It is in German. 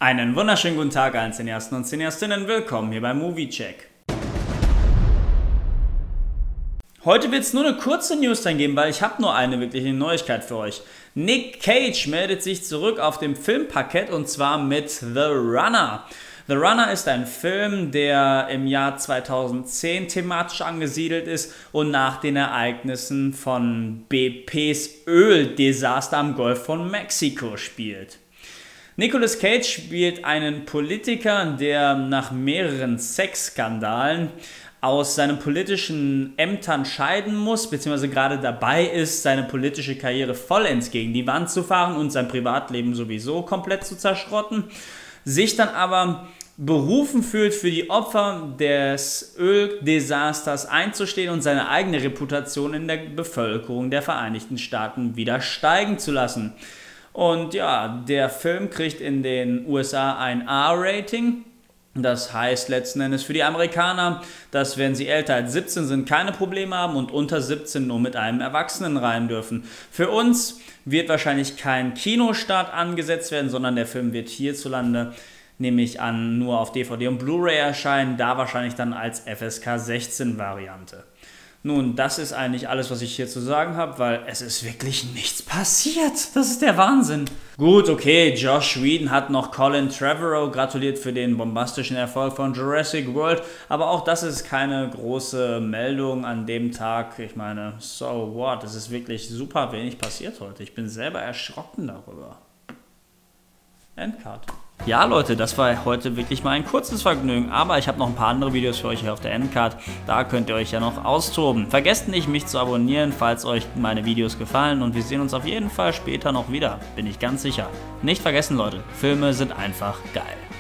Einen wunderschönen guten Tag allen Cineasten und Cineastinnen, willkommen hier beim Movie Check. Heute wird es nur eine kurze News dann geben, weil ich habe nur eine wirkliche Neuigkeit für euch. Nick Cage meldet sich zurück auf dem Filmparkett und zwar mit The Runner. The Runner ist ein Film, der im Jahr 2010 thematisch angesiedelt ist und nach den Ereignissen von BPs Öldesaster am Golf von Mexiko spielt. Nicolas Cage spielt einen Politiker, der nach mehreren Sexskandalen aus seinen politischen Ämtern scheiden muss, beziehungsweise gerade dabei ist, seine politische Karriere vollends gegen die Wand zu fahren und sein Privatleben sowieso komplett zu zerschrotten, sich dann aber berufen fühlt, für die Opfer des Öldesasters einzustehen und seine eigene Reputation in der Bevölkerung der Vereinigten Staaten wieder steigen zu lassen. Und ja, der Film kriegt in den USA ein R-Rating. Das heißt letzten Endes für die Amerikaner, dass wenn sie älter als 17 sind, keine Probleme haben und unter 17 nur mit einem Erwachsenen rein dürfen. Für uns wird wahrscheinlich kein Kinostart angesetzt werden, sondern der Film wird hierzulande, nehme ich an, nur auf DVD und Blu-ray erscheinen, da wahrscheinlich dann als FSK 16 Variante. Nun, das ist eigentlich alles, was ich hier zu sagen habe, weil es ist wirklich nichts passiert. Das ist der Wahnsinn. Gut, okay, Joss Whedon hat noch Colin Trevorrow gratuliert für den bombastischen Erfolg von Jurassic World, aber auch das ist keine große Meldung an dem Tag. Ich meine, so what, es ist wirklich super wenig passiert heute. Ich bin selber erschrocken darüber. Endcard. Ja Leute, das war heute wirklich mal ein kurzes Vergnügen, aber ich habe noch ein paar andere Videos für euch hier auf der Endcard, da könnt ihr euch ja noch austoben. Vergesst nicht, mich zu abonnieren, falls euch meine Videos gefallen und wir sehen uns auf jeden Fall später noch wieder, bin ich ganz sicher. Nicht vergessen Leute, Filme sind einfach geil.